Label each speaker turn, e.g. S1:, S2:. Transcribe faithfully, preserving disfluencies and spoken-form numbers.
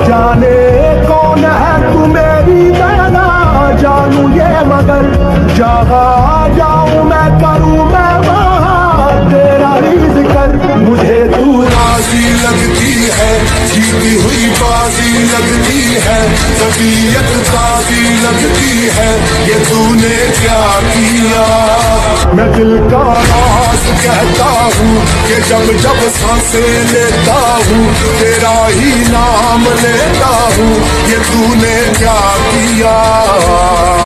S1: जाने कौन है तू मेरी, मैं ना जानू ये मगर जहाँ जाऊँ मैं करूँ मैं वहाँ तेरा ही जिक्र। मुझे तू राजी लगती है, जीती हुई बाजी लगती है, तबीयत ताजी लगती है, ये तूने क्या किया। मैं दिल का राज कहता हूँ कि जब जब सांसें लेता हूँ तेरा ही नाम लेता हूँ, ये तूने क्या किया।